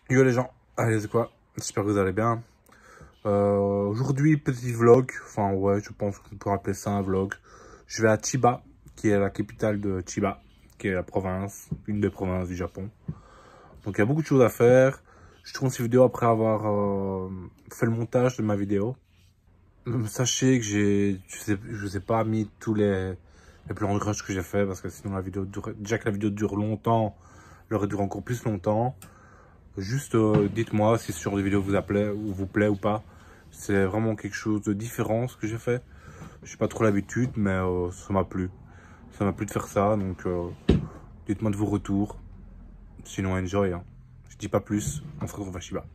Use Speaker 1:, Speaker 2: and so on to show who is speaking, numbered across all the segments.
Speaker 1: Yo les gens, allez c'est quoi? J'espère que vous allez bien. Aujourd'hui petit vlog, enfin ouais je pense qu'on peut appeler ça un vlog. Je vais à Chiba, qui est la capitale de Chiba, qui est la province, une des provinces du Japon. Donc il y a beaucoup de choses à faire. Je tourne cette vidéo après avoir fait le montage de ma vidéo. Sachez que je vous ai pas mis tous les plans de rush que j'ai fait parce que sinon la vidéo dure, déjà que la vidéo dure longtemps, elle aurait duré encore plus longtemps. Juste dites-moi si ce genre de vidéo vous plaît ou pas. C'est vraiment quelque chose de différent ce que j'ai fait. Je n'ai pas trop l'habitude, mais ça m'a plu. Ça m'a plu de faire ça, donc dites-moi de vos retours. Sinon, enjoy. Hein. Je dis pas plus, on se retrouve à Chiba.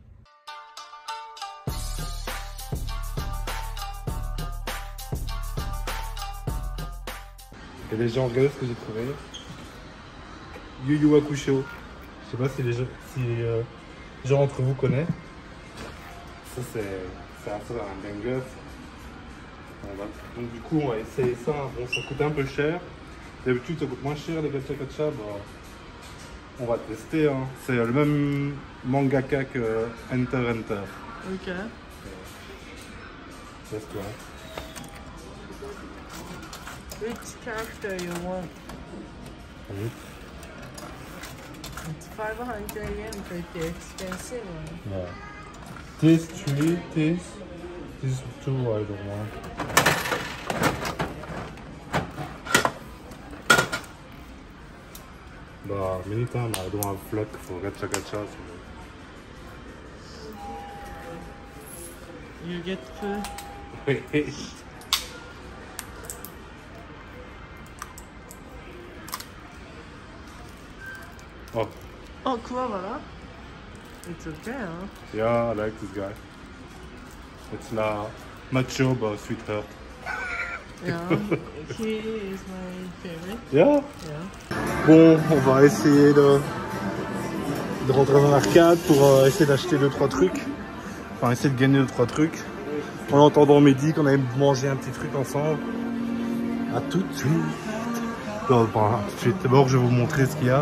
Speaker 1: Et les gens, regardez ce que j'ai trouvé. Yu Yu Hakusho. Je sais pas si les gens d'entre vous connaissent. Ça c'est un banger. Donc du coup on va essayer ça. Bon, ça coûte un peu cher. D'habitude ça coûte moins cher les gacha gacha. Bah, on va tester. Hein. C'est le même mangaka que Enter Enter.
Speaker 2: Ok.
Speaker 1: Let's go.
Speaker 2: Which character you want? It's 500 yen, pretty expensive one.
Speaker 1: Yeah. This 3, this 2 I don't want. But many times I don't have luck for gacha gacha. So.
Speaker 2: You get food?
Speaker 1: Oh.
Speaker 2: Oh, Kuwabara? It's okay, huh?
Speaker 1: Yeah, I like this guy. It's la macho but sweetheart.
Speaker 2: Yeah, he is my favorite.
Speaker 1: Yeah.
Speaker 2: Yeah.
Speaker 1: Bon, on va essayer de rentrer dans l'arcade pour essayer d'acheter 2-3 trucs. Enfin, essayer de gagner 2-3 trucs. En entendant Mehdi qu'on allait manger un petit truc ensemble. À tout de suite. Non, pas tout de suite. D'abord, je vais vous montrer ce qu'il y a.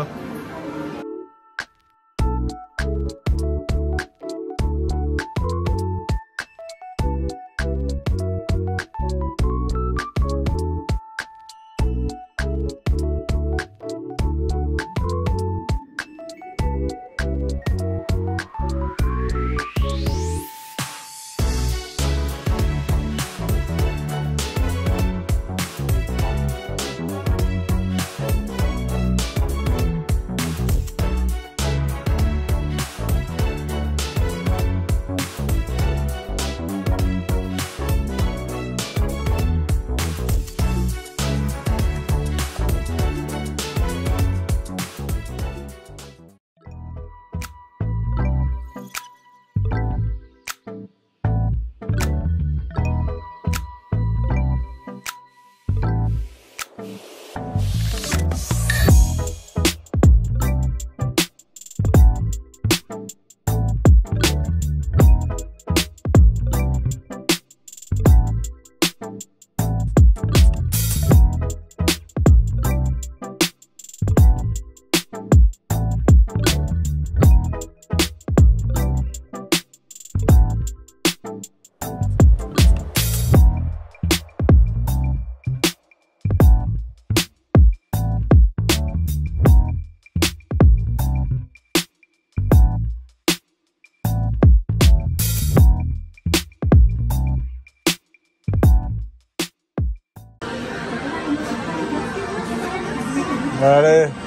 Speaker 1: Allez.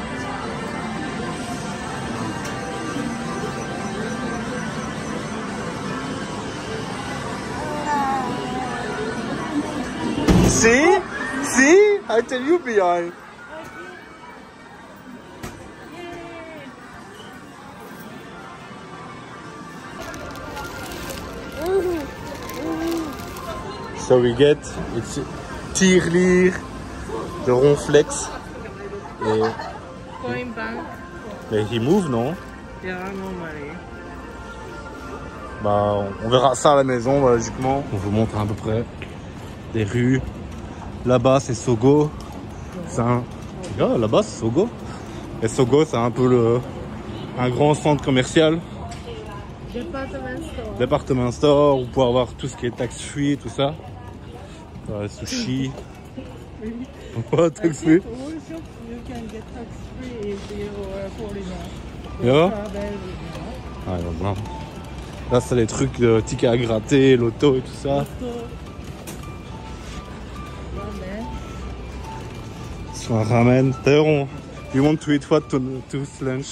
Speaker 1: See? See? I tell you behind. So we get it's tirelire de ronflex.
Speaker 2: Going back?
Speaker 1: Mais he move, non?
Speaker 2: Yeah, normally.
Speaker 1: Bah, on verra ça à la maison, logiquement. On vous montre à peu près des rues. Là-bas, c'est Sogo. C'est un... Oh, là-bas, c'est Sogo. Et Sogo, c'est un peu un grand centre commercial.
Speaker 2: Department store.
Speaker 1: Department store, où pour avoir tout ce qui est tax-free, tout ça. Sushi. What, tax-free?
Speaker 2: All shops you can get tax free if you are foreigner.
Speaker 1: Yeah?
Speaker 2: Travel,
Speaker 1: Ah, voilà. Là, c'est les trucs de tickets à gratter, l'auto et tout ça.
Speaker 2: ramen.
Speaker 1: Sur un ramen. D'ailleurs, you want to eat what to lunch?
Speaker 2: I don't know,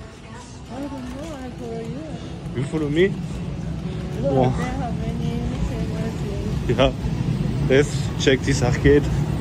Speaker 2: I follow you.
Speaker 1: You follow me?
Speaker 2: Look,
Speaker 1: Wow.
Speaker 2: they have many famous things.
Speaker 1: Yeah. Let's check this arcade.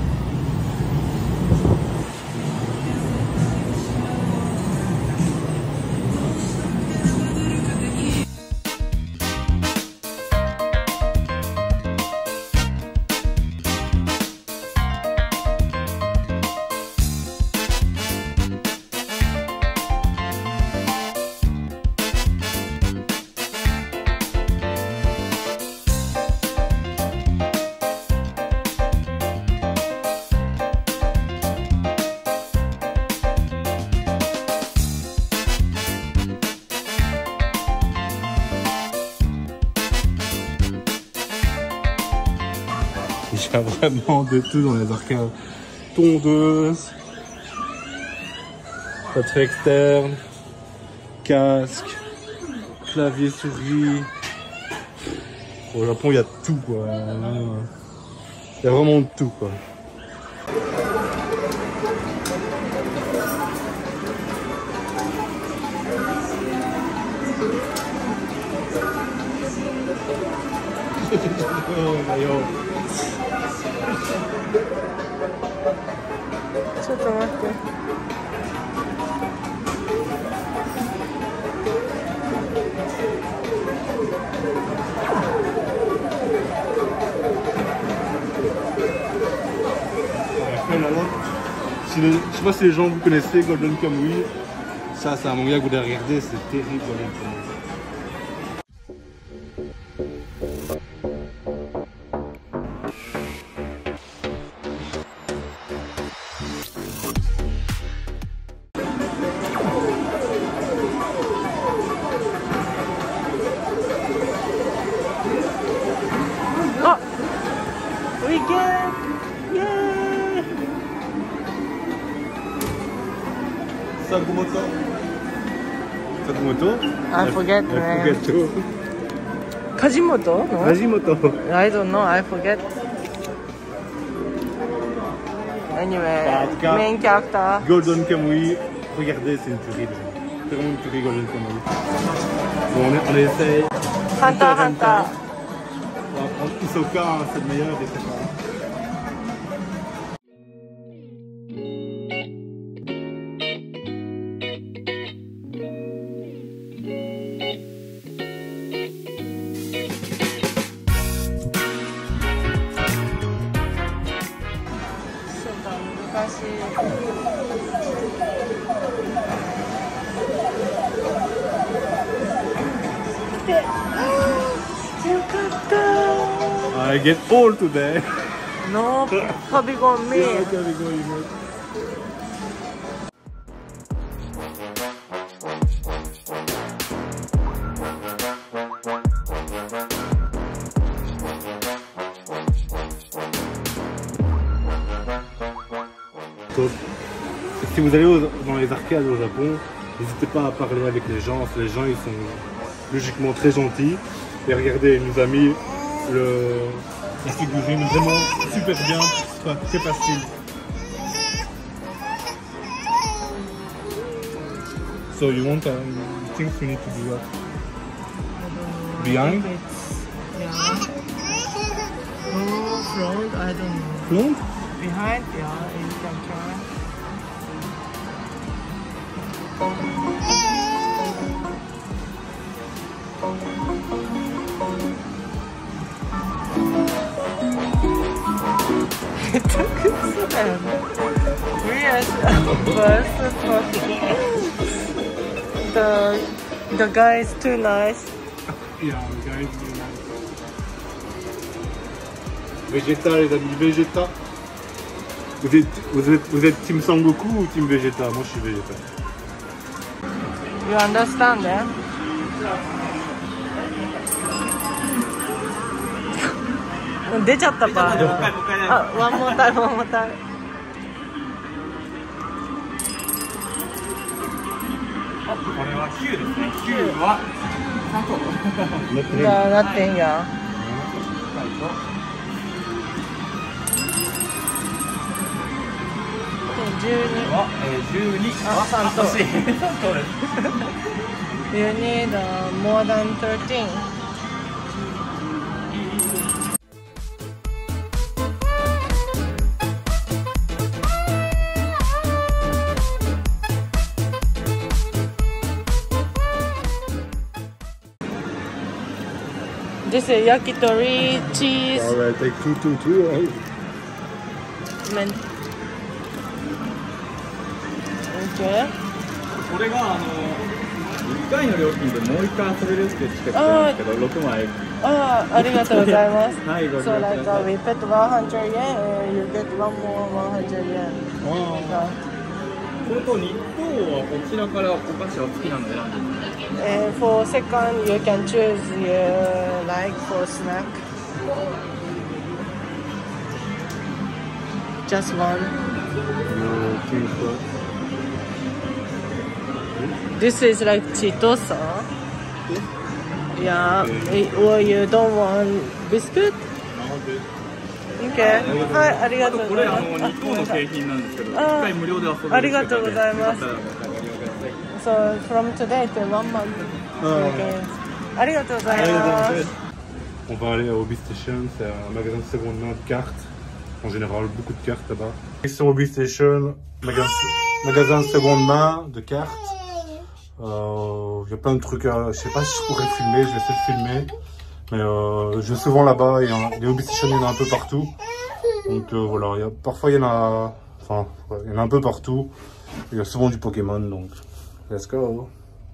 Speaker 1: Il y a vraiment de tout dans les arcades. Tondeuse, batterie externe, casque, clavier souris. Au Japon, il y a tout quoi. Il y a vraiment de tout quoi. Oh,
Speaker 2: ちょっと待って。
Speaker 1: Je sais pas si les gens vous connaissez Golden Kamuy. Ça, c'est un manga que vous devez regarder, c'est terrible Golden Kamuy.
Speaker 2: Oh! We get! Yay!
Speaker 1: Sakumoto. Sakumoto?
Speaker 2: I forget
Speaker 1: I
Speaker 2: name.
Speaker 1: forget too.
Speaker 2: Kajimoto? No?
Speaker 1: Hajimoto.
Speaker 2: I don't know, I forget. Anyway,
Speaker 1: En tout cas,
Speaker 2: main character.
Speaker 1: Golden Kamuy, regardez, c'est une tuerie. C'est vraiment une tuerie Golden Kamuy. Bon, on essaye.
Speaker 2: Hunter x Hunter.
Speaker 1: On va prendre Hisoka, hein, c'est le meilleur et c'est pas. I get old today.
Speaker 2: No, probably got me.
Speaker 1: Yeah, okay, we go, you know. Si vous allez dans les arcades au Japon, n'hésitez pas à parler avec les gens. Les gens, ils sont logiquement très gentils. Et regardez, il nous a mis la figurine vraiment super bien, enfin, très facile. So you want things we need to do what? Behind?
Speaker 2: Yeah. Oh, front, I don't know.
Speaker 1: Front?
Speaker 2: Behind, yeah, you can try. It took them. We are first talking. The guy is too nice.
Speaker 1: Yeah, the guy is really nice. Vegeta, les amis, Vegeta. Vous êtes Team Sangoku ou Team Vegeta? Moi je suis Vegeta.
Speaker 2: You understand, eh?出ちゃったか。あ、ワンモータイム、ワンモータイム。
Speaker 3: これは9ですね。9は3個。
Speaker 2: いや、なってんや。12
Speaker 3: は12。
Speaker 2: あ、3と。
Speaker 3: そうです。
Speaker 2: You need more than 13. This is yakitori, cheese,
Speaker 1: Alright, take two.
Speaker 2: men. Okay.
Speaker 3: これが1回の料金でもう1回遊べるってチケットなんですけど、6枚。
Speaker 2: ああ、ありがとうございます。
Speaker 3: はい、ご利用
Speaker 2: So
Speaker 3: くだ
Speaker 2: like
Speaker 3: さい。
Speaker 2: we put 100 yen and you get one more 100 yen.
Speaker 3: それと日当はこちらからお菓子は好きなので選んでいいですか？
Speaker 2: For second, you can choose you like for snack. Just one. This is like Chitosa. Yeah. Or you don't want biscuit? Okay. はい、ありがとう
Speaker 3: これ
Speaker 2: ございます。
Speaker 3: 日当の景品なんですけど、1
Speaker 2: あ
Speaker 3: 回無料で遊べる。
Speaker 2: ありがとうございます。
Speaker 3: よかったらご利用ください。
Speaker 2: So from today to 1 month. Okay. ありがとうございます。
Speaker 1: On va aller à Hobby Station, c'est un magasin de seconde main de cartes. En général, beaucoup de cartes là-bas. Et sur Hobby Station, magasin de seconde main de cartes. Il y a plein de trucs à... Je sais pas si je pourrais filmer, je vais essayer de filmer. Mais je vais souvent là-bas, les Hobby Station, il y en a un peu partout. Donc voilà, parfois il y en a... Enfin, il y en a un peu partout. Il y a souvent du Pokémon, donc let's go.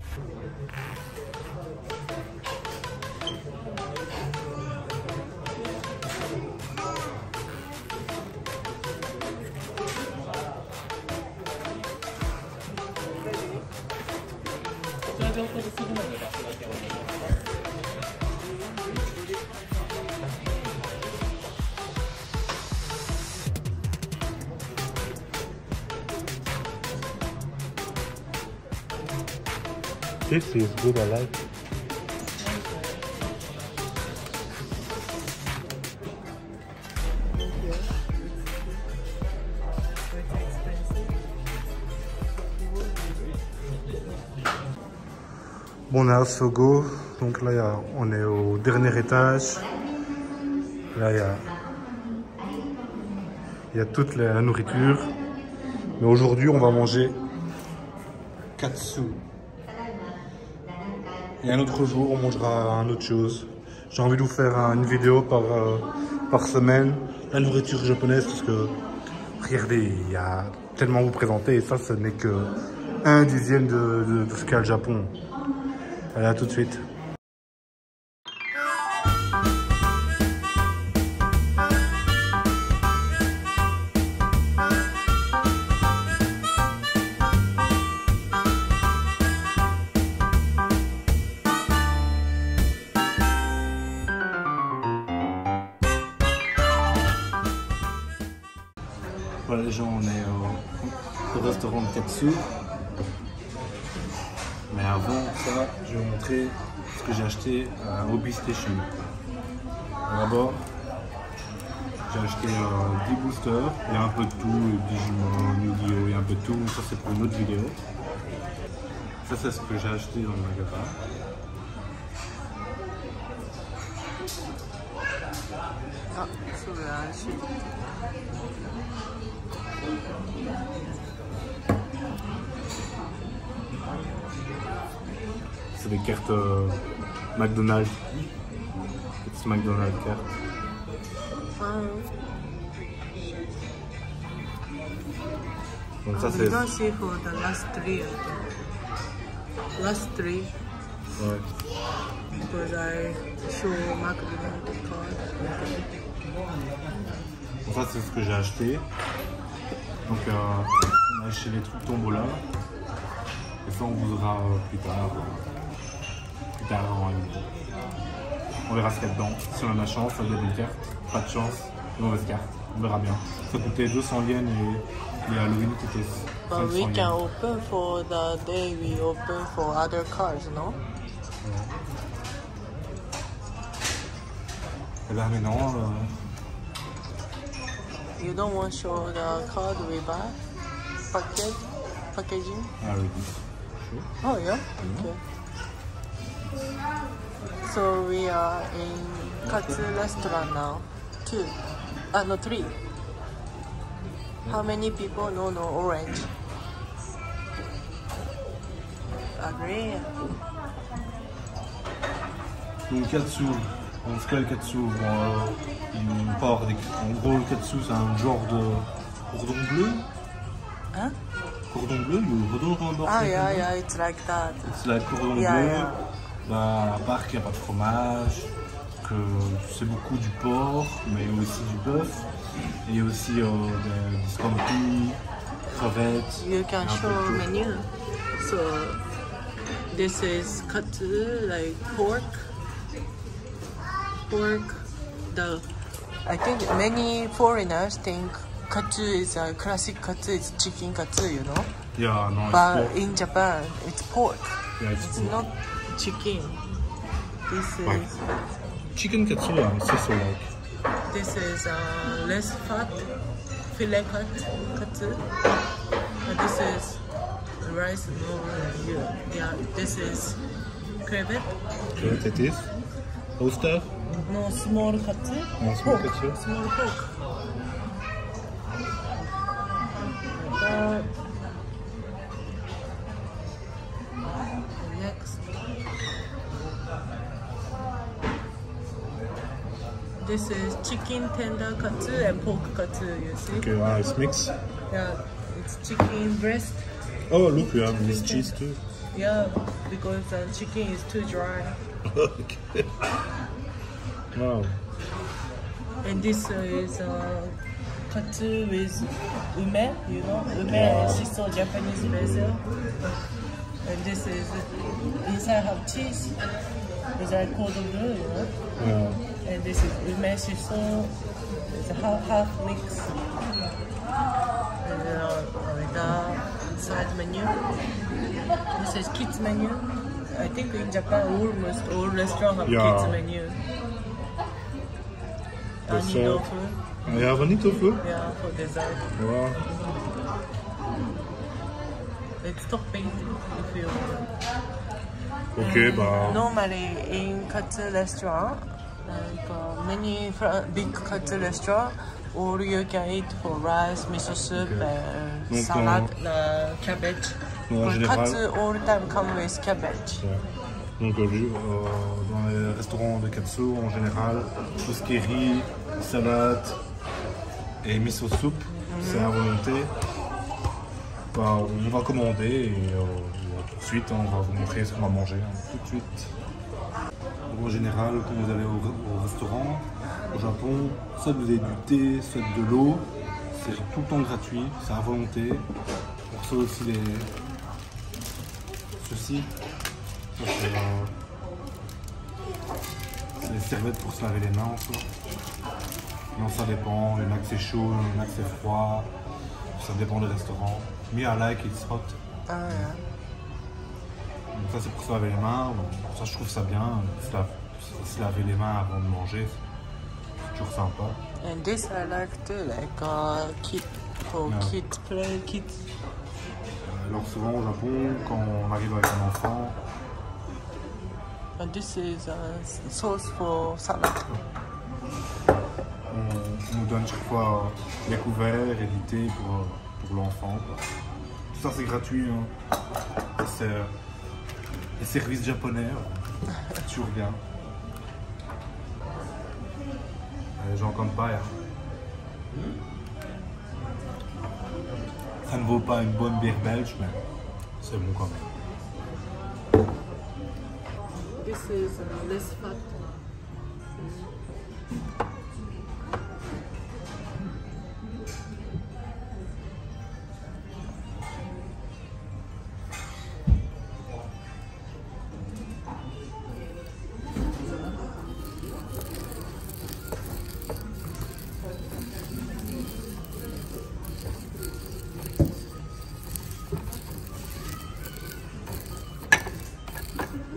Speaker 1: This is good, I like it. Bon, on est à Sogo, donc là on est au dernier étage. Là il y a toute la nourriture. Mais aujourd'hui on va manger katsu. Et un autre jour, on mangera une autre chose. J'ai envie de vous faire une vidéo par semaine. La nourriture japonaise, parce que, regardez, il y a tellement à vous présenter. Et ça, ce n'est que 1/10 de ce qu'a le Japon. Allez, à tout de suite. Voilà les gens, on est au restaurant de Katsu. Mais avant ça, je vais vous montrer ce que j'ai acheté à Hobby Station. D'abord, j'ai acheté 10 boosters, il y a un peu de tout, Digimon, Yu-Gi-Oh, il y a un peu de tout, ça c'est pour une autre vidéo. Ça c'est ce que j'ai acheté dans le magasin.
Speaker 2: Ah,
Speaker 1: c'est des cartes McDonald's. It's McDonald's cartes. Donc ça c'est...
Speaker 2: for the last three. Last three.
Speaker 1: Ouais.
Speaker 2: Because I show McDonald's card.
Speaker 1: Donc ça c'est ce que j'ai acheté. Donc on a acheté les trucs tombola. Et ça, on vous verra plus tard dans la vidéo. On verra ce qu'il y a dedans. Si on a de la chance, ça donne une carte. Pas de chance, une mauvaise carte. On verra bien. Ça coûtait 200 yens et les Halloween coûtaient 500
Speaker 2: But we
Speaker 1: yens.
Speaker 2: can open for the day we open for other cards, no?
Speaker 1: Et ben maintenant,
Speaker 2: You don't want to show the card we buy? Packaging?
Speaker 1: already.
Speaker 2: Oh, yeah? Okay. So we are in Katsu restaurant now. 2. No, 3. How many people? No, orange. Agree.
Speaker 1: Donc katsu, on se le katsu, une part en gros le katsu c'est un genre de cordon bleu.
Speaker 2: Hein?
Speaker 1: Cordon bleu, le cordon rondeur.
Speaker 2: Ah, yeah, it's like that.
Speaker 1: C'est la cordon bleu,
Speaker 2: Yeah.
Speaker 1: Bah, à part qu'il n'y a pas de fromage, que c'est beaucoup du porc, mais aussi du bœuf, et aussi des scampi, crevettes.
Speaker 2: You can
Speaker 1: et un peu
Speaker 2: show
Speaker 1: de tout.
Speaker 2: menu. So this is katsu, like pork. I think many foreigners think katsu is a classic katsu is chicken katsu, you know.
Speaker 1: Yeah, no, it's
Speaker 2: But
Speaker 1: pork.
Speaker 2: in Japan, it's pork.
Speaker 1: Yeah, it's
Speaker 2: It's
Speaker 1: pork.
Speaker 2: not chicken. This
Speaker 1: Right.
Speaker 2: is
Speaker 1: Chicken katsu, c'est so like.
Speaker 2: this is less fat filet katsu. And this is rice. No, yeah. This is crevette.
Speaker 1: It is. Oyster.
Speaker 2: No, small katsu.
Speaker 1: No, small
Speaker 2: Pork.
Speaker 1: katsu.
Speaker 2: Small pork. Next. This is chicken tender katsu and pork katsu, you see?
Speaker 1: Okay, it's mixed.
Speaker 2: Yeah, it's chicken breast.
Speaker 1: Oh, look, we have this cheese too.
Speaker 2: Yeah, because the chicken is too dry.
Speaker 1: Okay. Wow.
Speaker 2: And this is katsu with ume, you know? Ume
Speaker 1: Yeah.
Speaker 2: and shiso, Japanese basil. And this is, inside have cheese. Inside cordon bleu, you know?
Speaker 1: Yeah.
Speaker 2: And this is ume shiso. It's a half mix. And the side menu. This is kids menu. I think in Japan almost all restaurants have
Speaker 1: Yeah.
Speaker 2: kids menu.
Speaker 1: That's
Speaker 2: Ani
Speaker 1: all.
Speaker 2: tofu.
Speaker 1: Ja, van niet tofu.
Speaker 2: Yeah, for dessert.
Speaker 1: Wow.
Speaker 2: It's topping if you want.
Speaker 1: Ok, bah.
Speaker 2: Normally in katsu restaurant, like many big katsu restaurant, all you can eat for rice, miso soup, and
Speaker 1: Donc,
Speaker 2: salad, cabbage.
Speaker 1: en
Speaker 2: But
Speaker 1: général-
Speaker 2: katsu all the time come with cabbage.
Speaker 1: Ouais. Donc, dans les restaurants de katsu, en général, tout ce qui est riz, salade et miso soup, c'est à volonté. Bah, on va commander et tout de suite, on va vous montrer ce qu'on va manger. Hein, tout de suite. Donc, en général, quand vous allez au restaurant, au Japon, soit vous avez du thé, soit de l'eau, c'est tout le temps gratuit, c'est à volonté. On reçoit aussi ceci. Ça, c'est les serviettes pour se laver les mains en soi. Non, ça dépend, il y en a que c'est chaud, il y en a que c'est froid, ça dépend des restaurants. Me, I like it's hot.
Speaker 2: Ah, yeah.
Speaker 1: Donc ça c'est pour se laver les mains, bon, ça je trouve ça bien, se laver les mains avant de manger, c'est toujours sympa.
Speaker 2: And this I like too, like kid for
Speaker 1: Yeah.
Speaker 2: kids play, kids.
Speaker 1: Alors souvent au Japon, quand on arrive avec un enfant,
Speaker 2: And this is sauce for salad.
Speaker 1: on nous donne chaque fois les couverts et du thé pour l'enfant. Tout ça c'est gratuit, hein. C'est les services japonais, c'est toujours bien. J'en compte pas. Hein. Ça ne vaut pas une bonne bière belge, mais c'est bon quand même.
Speaker 2: This is less fat.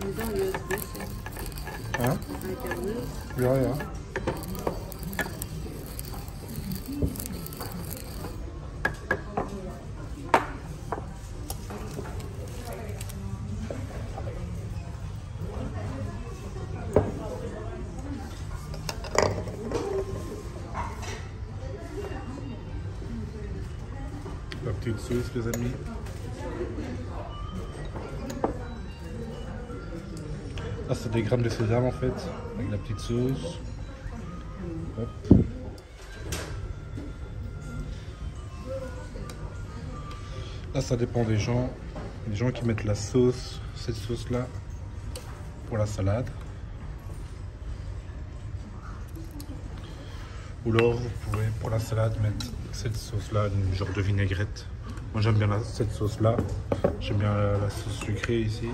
Speaker 2: You don't use this.
Speaker 1: Hein?
Speaker 2: I can use.
Speaker 1: Yeah, yeah. La petite sauce, les amis. Là, c'est des grammes de sésame en fait, avec la petite sauce. Hop. Là, ça dépend des gens. Les gens qui mettent la sauce, cette sauce-là, pour la salade. Ou alors, vous pouvez, pour la salade, mettre cette sauce-là, une genre de vinaigrette. Moi, j'aime bien cette sauce-là. J'aime bien la sauce sucrée ici.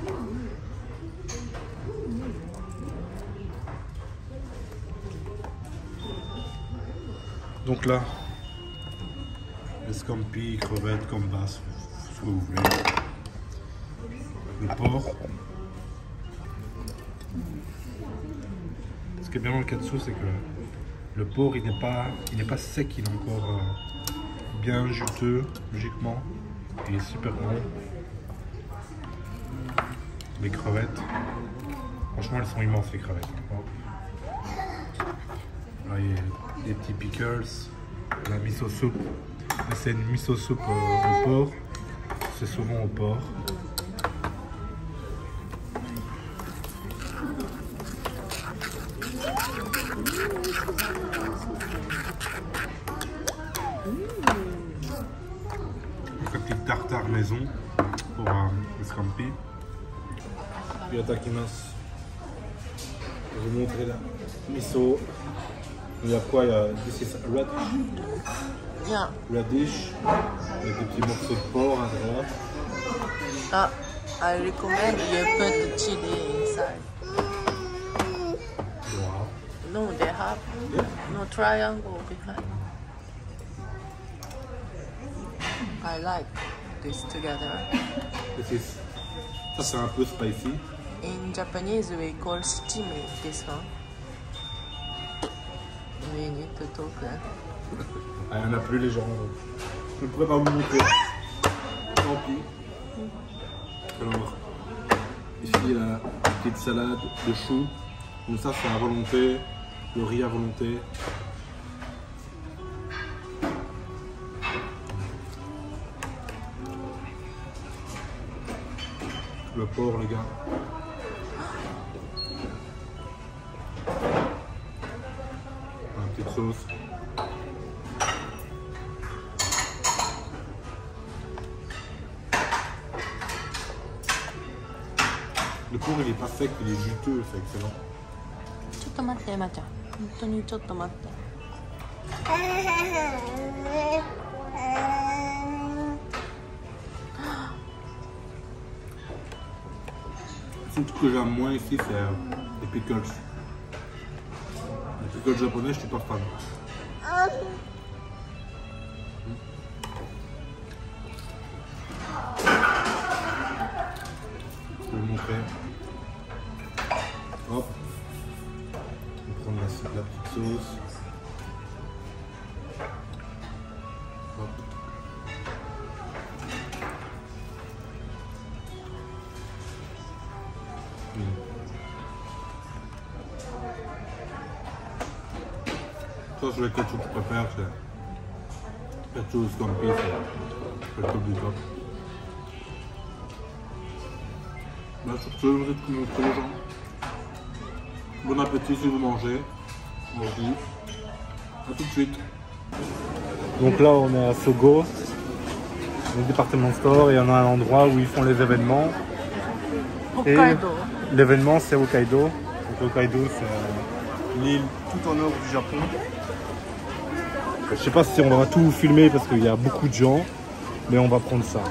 Speaker 1: Donc là, les scampi, crevettes, gambas, ce que vous voulez. Le porc. Ce qui est bien dans le katsu, c'est que le porc, il n'est pas sec, il est encore bien juteux, logiquement. Il est super bon. Les crevettes, franchement, elles sont immenses, les crevettes. Là, il y a des petits pickles, la miso soup. C'est une miso soup au porc. C'est souvent au porc. Donc, la petite tartare maison pour le scampi. Yatakimasu. Je vais vous montrer la miso. Il y a quoi? Il y a this is radish.
Speaker 2: Yeah.
Speaker 1: Radish. Avec des petits morceaux de porc à droite.
Speaker 2: Ah, I recommend you put chili inside.
Speaker 1: Wow.
Speaker 2: No, they have no triangle behind. I like this together.
Speaker 1: This is... Ça c'est un peu spicy.
Speaker 2: In Japanese, we call shichimi, this one. We need to talk.
Speaker 1: Ah, il n'y en a plus les gens. Je ne pourrais pas vous montrer. Tant pis. Alors, ici la petite salade de choux. Donc ça c'est à volonté. Le riz à volonté. Le porc les gars. La petite sauce. Le porc il est pas sec, il est juteux, c'est excellent.
Speaker 2: ちょっと待って、エマちゃん。本当にちょっと待って。
Speaker 1: Le truc que j'aime moins ici, c'est les pickles. Les pickles japonais, je suis pas fan. Je vais vous montrer. Hop. On va prendre la petite sauce. Hop. Ça, c'est le ketchup que je préfère, c'est ketchup scampi, c'est le top du top. Bah, sur ce, vous êtes comme les gens. Bon appétit si vous mangez. On se dit à tout de suite. Donc là, on est à Sogo, le département store, et on a un endroit où ils font les événements.
Speaker 2: Hokkaido.
Speaker 1: L'événement, c'est Hokkaido. Donc, Hokkaido, c'est l'île tout en nord du Japon. Je sais pas si on va tout filmer parce qu'il y a beaucoup de gens, mais on va prendre ça.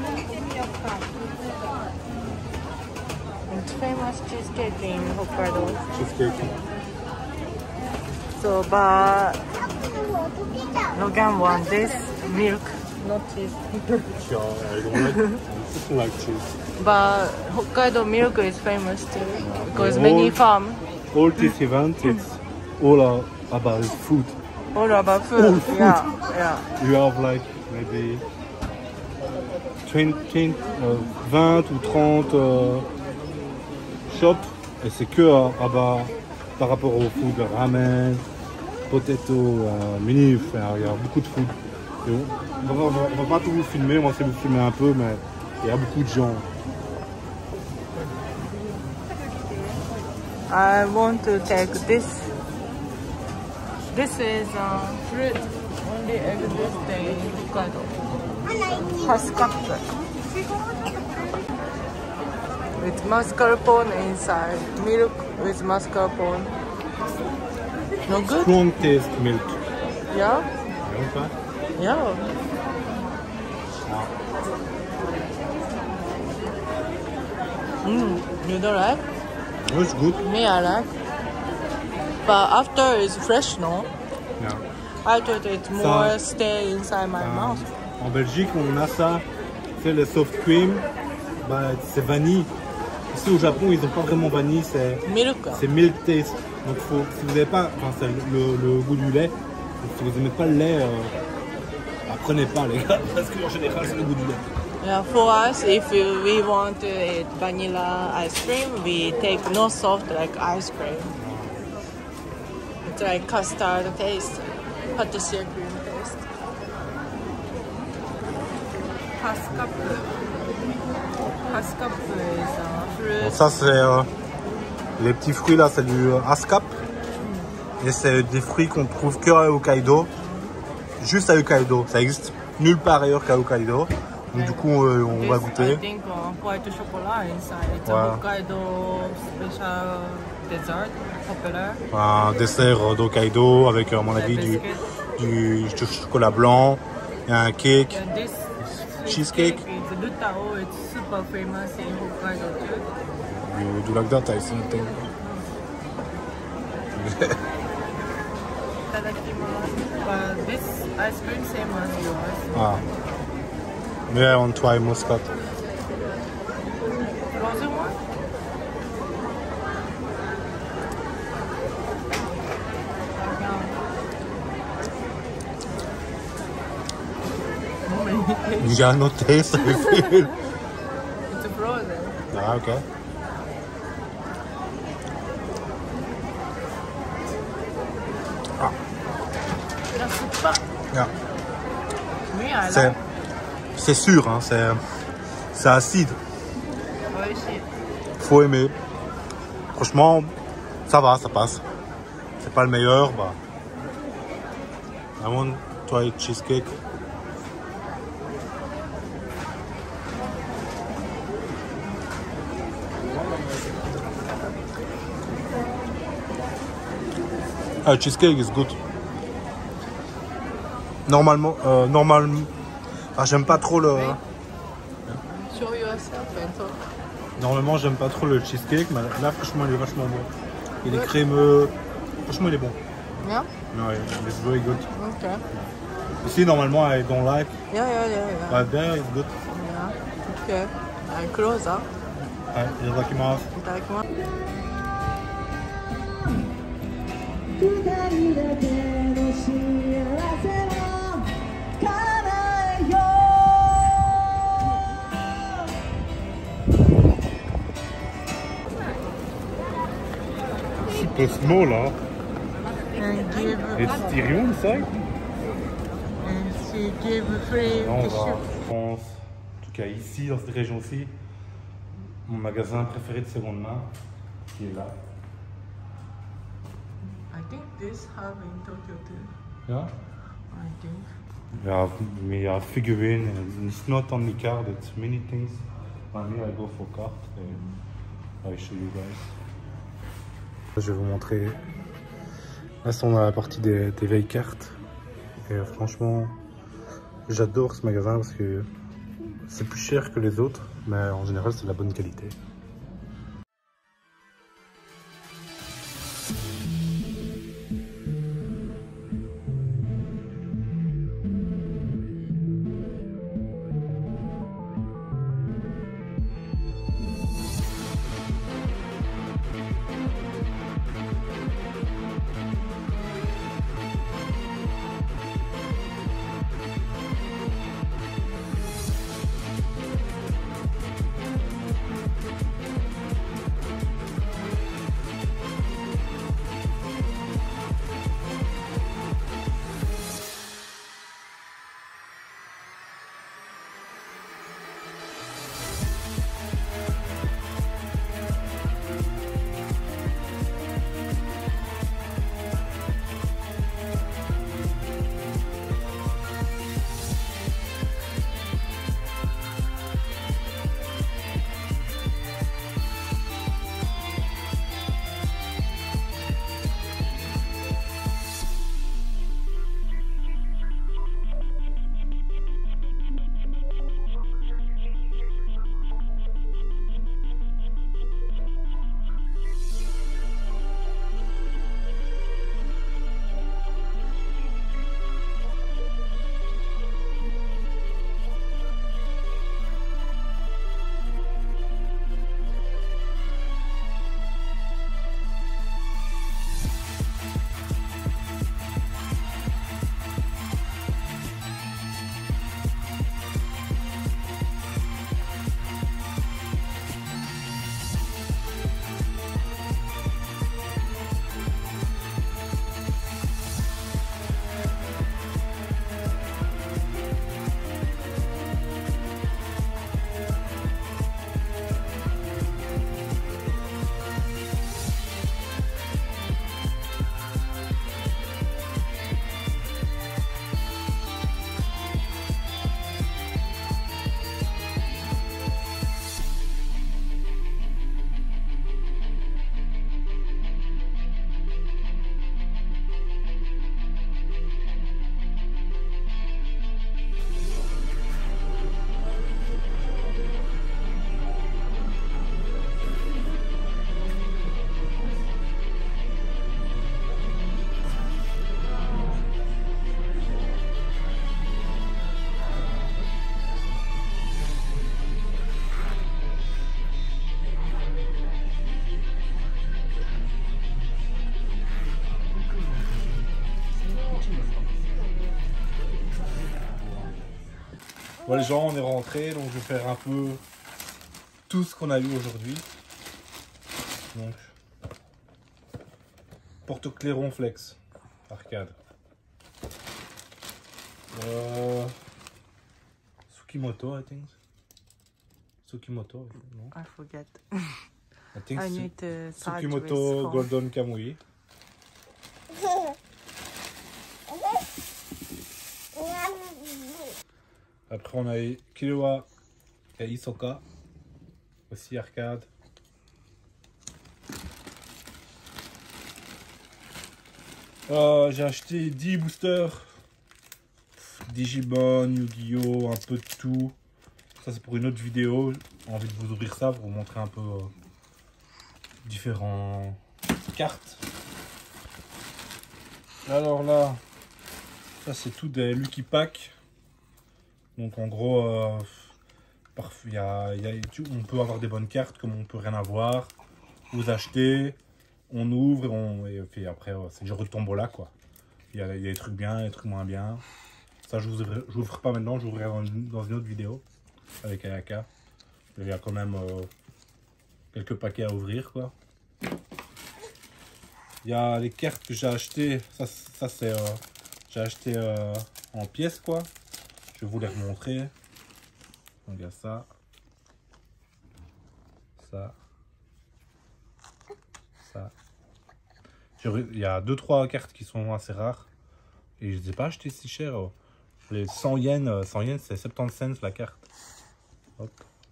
Speaker 2: It's famous cheesecake in Hokkaido.
Speaker 1: Cheesecake.
Speaker 2: So, but Logan want this milk not cheese.
Speaker 1: Yeah, I don't like cheese.
Speaker 2: But Hokkaido milk is famous too because
Speaker 1: Yeah,
Speaker 2: many
Speaker 1: all-
Speaker 2: farm.
Speaker 1: All this event, it's all about food.
Speaker 2: All about food.
Speaker 1: All food.
Speaker 2: Yeah.
Speaker 1: You have like maybe 20, 20 ou 30 shops et c'est que par rapport au food, ramen, potato, mini, il y a beaucoup de food. Et on va pas tout vous filmer, on va essayer de vous filmer un peu, mais il y a beaucoup de gens.
Speaker 2: I want to take this. This is fruit only exists in Hokkaido. Haskapsu. With mascarpone inside. Milk with mascarpone. No good?
Speaker 1: Strong taste milk.
Speaker 2: Yeah?
Speaker 1: You want that?
Speaker 2: Yeah. You don't like?
Speaker 1: Oh, it's good.
Speaker 2: Me, I like. But after it's fresh, no?
Speaker 1: Yeah.
Speaker 2: I thought it more stay inside my mouth.
Speaker 1: En Belgique, on a ça, c'est le soft cream, bah, c'est vanille. Ici au Japon, ils n'ont pas vraiment vanille, c'est
Speaker 2: Milk.
Speaker 1: milk taste. Donc si vous n'avez pas, enfin c'est le goût du lait, donc si vous n'aimez pas le lait, apprenez pas les gars, parce qu'en général c'est le goût du lait.
Speaker 2: Yeah, for us, if we want to eat vanilla ice cream, we take no soft like ice cream. It's like custard taste, patissier cream taste. Haskapsu. Haskapsu is a fruit.
Speaker 1: Bon, ça c'est les petits fruits là, c'est du Haskap. Et c'est des fruits qu'on trouve que à Hokkaido, juste à Hokkaido. Ça existe nulle part ailleurs qu'à Hokkaido. Donc du coup on va goûter.
Speaker 2: I think white chocolate inside. It's
Speaker 1: Ouais.
Speaker 2: a Hokkaido special dessert, popular.
Speaker 1: Un dessert d'Hokkaido avec à mon avis du chocolat blanc et un cake.
Speaker 2: And this
Speaker 1: Cheesecake.
Speaker 2: is Rutao. It's super famous in Hokkaido too.
Speaker 1: You do like that, I think.
Speaker 2: But this ice cream same as yours.
Speaker 1: Ah. Maybe I want to try muscat.
Speaker 2: Frozen one?
Speaker 1: You got no taste, I feel.
Speaker 2: It's frozen.
Speaker 1: Ah, okay.
Speaker 2: That's super.
Speaker 1: Yeah.
Speaker 2: Me, I like.
Speaker 1: C'est sûr, hein, c'est acide.
Speaker 2: Oishi.
Speaker 1: Faut aimer. Franchement, ça va, ça passe. C'est pas le meilleur, bah. I want to try cheesecake. Ah, cheesecake is good. Normalement, ah, j'aime pas trop le.
Speaker 2: Show yourself and talk.
Speaker 1: Normalement, j'aime pas trop le cheesecake, mais là, franchement, il est vachement bon. Il est crémeux. Franchement, il est bon.
Speaker 2: Yeah?
Speaker 1: Ouais, it's very good.
Speaker 2: Okay.
Speaker 1: Ici, normalement, I don't like,
Speaker 2: Yeah.
Speaker 1: but there it's good.
Speaker 2: Yeah. Okay. I close up.
Speaker 1: Ouais, itadakimasu.
Speaker 2: いただきます。
Speaker 4: 二人だけの幸せの叶えよ
Speaker 1: Super small, là.
Speaker 2: And give.
Speaker 1: It's stereo inside.
Speaker 2: And she give free
Speaker 1: Là, on va
Speaker 2: tissue.
Speaker 1: en France, en tout cas ici, dans cette région-ci, mon magasin préféré de seconde main, qui est là.
Speaker 2: I think this have in Tokyo too.
Speaker 1: Yeah.
Speaker 2: I think.
Speaker 1: We have figurine, and it's not only card, it's many things. Me, I go for card, and I show you guys. Je vais vous montrer. Là, c'est dans la partie des vieilles cartes. Et franchement, j'adore ce magasin parce que c'est plus cher que les autres, mais en général, c'est de la bonne qualité. Bon les gens, on est rentrés, donc je vais faire un peu tout ce qu'on a eu aujourd'hui. Donc, porte-clairon flex, arcade. Tsukimoto, I think. Tsukimoto, non?
Speaker 2: I forget.
Speaker 1: I think
Speaker 2: I need to search with
Speaker 1: Tsukimoto
Speaker 2: phone.
Speaker 1: Golden Kamui. Après on a eu Killua et Hisoka, aussi arcade. J'ai acheté 10 boosters, Digimon, Yu-Gi-Oh, un peu de tout. Ça c'est pour une autre vidéo, j'ai envie de vous ouvrir ça pour vous montrer un peu différentes cartes. Alors là, ça c'est tout des Lucky Pack. Donc en gros, parfois, on peut avoir des bonnes cartes comme on peut rien avoir. Vous achetez, on ouvre et puis après c'est le genre de tombola quoi. Il y a des trucs bien, des trucs moins bien. Ça je vous ouvre pas maintenant, je vous ouvrirai dans une autre vidéo avec Ayaka. Il y a quand même quelques paquets à ouvrir quoi. Il y a les cartes que j'ai achetées, ça c'est j'ai acheté en pièces quoi. Je vais vous les remontrer. Donc il y a ça. Ça. Ça. Il y a 2-3 cartes qui sont assez rares. Et je ne les ai pas achetées si cher. Les 100 yens, c'est 70 cents la carte. Hop.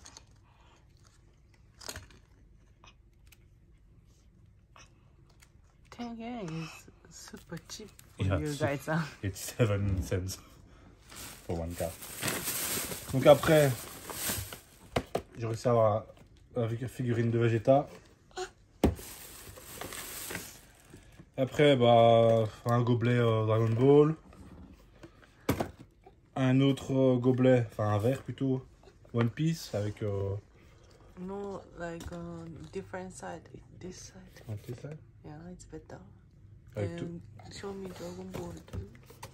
Speaker 2: $10 is super cheap for
Speaker 1: Yeah,
Speaker 2: you guys. Huh?
Speaker 1: It's 7 cents for one card. Donc après, j'ai réussi à avoir avec la figurine de Vegeta. Après, bah, un gobelet Dragon Ball. Un autre gobelet, enfin un verre plutôt, One Piece avec...
Speaker 2: No, like different side. This side.
Speaker 1: un petit sac.
Speaker 2: Yeah, it's better.
Speaker 1: Avec tout.
Speaker 2: And show me Dragon Ball too.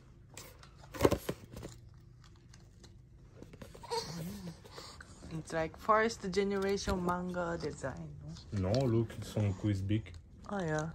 Speaker 2: It's like first generation manga design. No?
Speaker 1: Non, look, son quiz big.
Speaker 2: Oh yeah.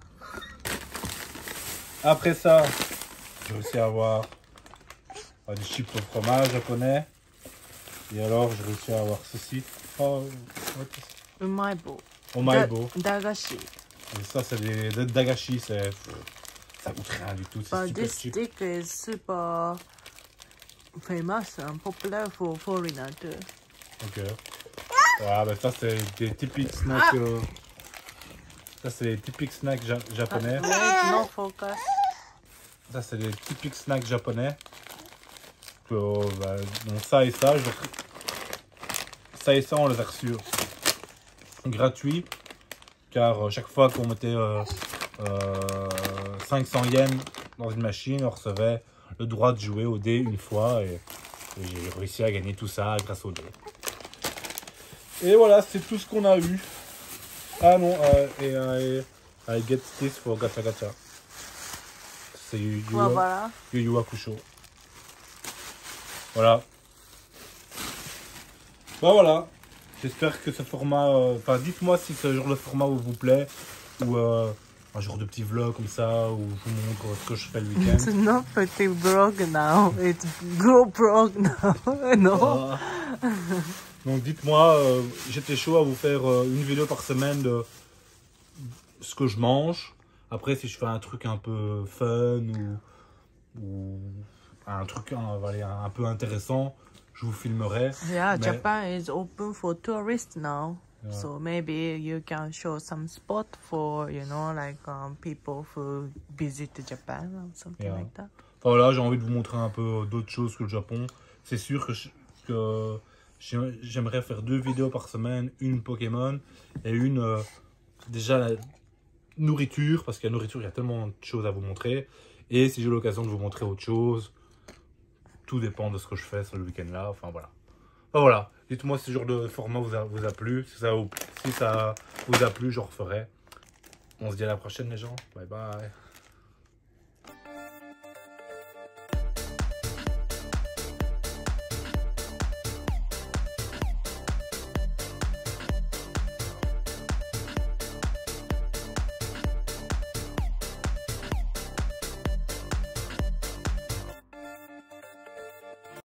Speaker 1: Après ça, j'ai réussi à avoir des chips au fromage japonais. Et alors, j'ai réussi à avoir ceci. Oh,
Speaker 2: Umaibo.
Speaker 1: Omaibo.
Speaker 2: Dagashi.
Speaker 1: Et ça, c'est des dagashi. Ça coûte rien du tout. C'est
Speaker 2: But
Speaker 1: super
Speaker 2: this
Speaker 1: cheap.
Speaker 2: stick is super famous and popular for foreigners too.
Speaker 1: Ok. Ouais, bah ça, c'est des typiques snacks. Ça, c'est les typiques snacks japonais.
Speaker 2: Wait, no focus.
Speaker 1: Ça, c'est les typiques snacks japonais. Bah, donc ça et ça, ça et ça, on les a reçus gratuits. Car chaque fois qu'on mettait 500 yens dans une machine, on recevait le droit de jouer au dé une fois. Et j'ai réussi à gagner tout ça grâce au dé. Et voilà, c'est tout ce qu'on a eu. Ah non, I get this for gacha gacha. C'est Yu Yu Hakusho. Voilà. Bah voilà. J'espère que ce format... Enfin, dites-moi si ce genre de format vous plaît. Ou un genre de petit vlog comme ça, où je vous montre ce que je fais le week-end.
Speaker 2: It's not pretty vlog now. It's GoPro now. No.
Speaker 1: Donc dites-moi, j'étais chaud à vous faire une vidéo par semaine de ce que je mange. Après, si je fais un truc un peu fun ou un truc un peu intéressant, je vous filmerai.
Speaker 2: Yeah,
Speaker 1: Mais-
Speaker 2: Japan is open for tourists now.
Speaker 1: Yeah.
Speaker 2: So maybe you can show some spot for, you know, like people who visit Japan or something
Speaker 1: Yeah.
Speaker 2: like that.
Speaker 1: Enfin voilà, j'ai envie de vous montrer un peu d'autres choses que le Japon. C'est sûr que j'aimerais faire 2 vidéos par semaine, une Pokémon et une déjà la nourriture, parce qu'à la nourriture il y a tellement de choses à vous montrer. Et si j'ai l'occasion de vous montrer autre chose, tout dépend de ce que je fais sur le week-end là. Enfin voilà. Enfin, voilà. Dites-moi si ce genre de format vous a plu. Si ça vous a plu, j'en referai. On se dit à la prochaine les gens. Bye bye.